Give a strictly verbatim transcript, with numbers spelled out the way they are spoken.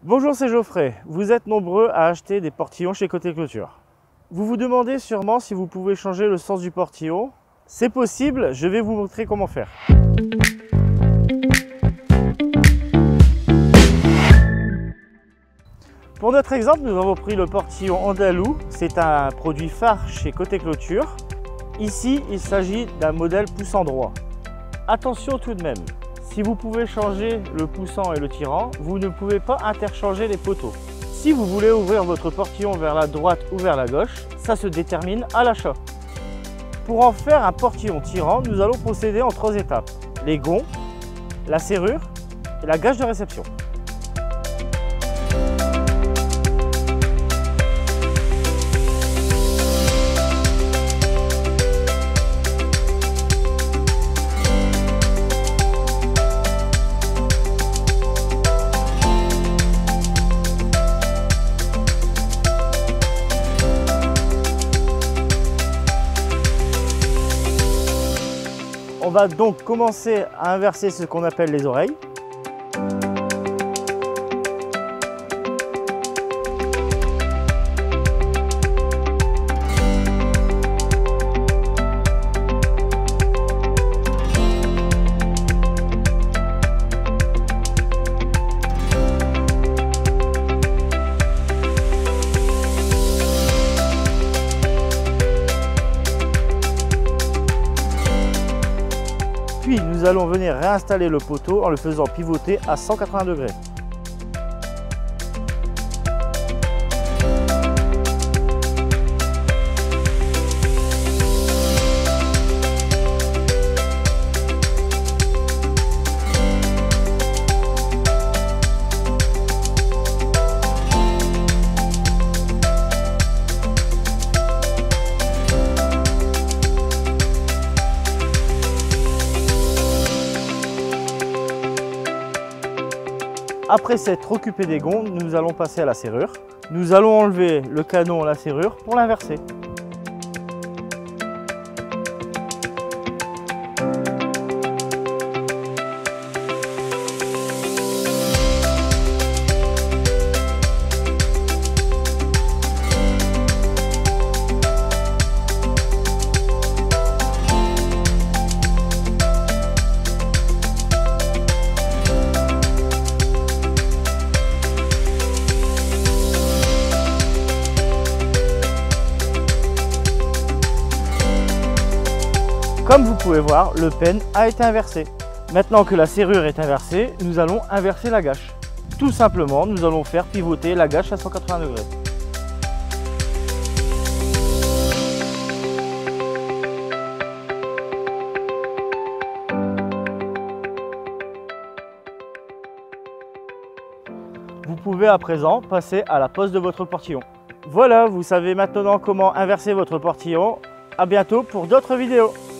Bonjour, c'est Geoffrey. Vous êtes nombreux à acheter des portillons chez Côté Clôture. Vous vous demandez sûrement si vous pouvez changer le sens du portillon. C'est possible, je vais vous montrer comment faire. Pour notre exemple, nous avons pris le portillon andalou. C'est un produit phare chez Côté Clôture. Ici, il s'agit d'un modèle poussant droit. Attention tout de même, si vous pouvez changer le poussant et le tirant, vous ne pouvez pas interchanger les poteaux. Si vous voulez ouvrir votre portillon vers la droite ou vers la gauche, ça se détermine à l'achat. Pour en faire un portillon tirant, nous allons procéder en trois étapes. Les gonds, la serrure et la gâche de réception. On va donc commencer à inverser ce qu'on appelle les oreilles. Puis nous allons venir réinstaller le poteau en le faisant pivoter à cent quatre-vingts degrés. Après s'être occupé des gonds, nous allons passer à la serrure. Nous allons enlever le canon à la serrure pour l'inverser. Comme vous pouvez voir, le pen a été inversé. Maintenant que la serrure est inversée, nous allons inverser la gâche. Tout simplement, nous allons faire pivoter la gâche à cent quatre-vingts degrés. Vous pouvez à présent passer à la pose de votre portillon. Voilà, vous savez maintenant comment inverser votre portillon. À bientôt pour d'autres vidéos.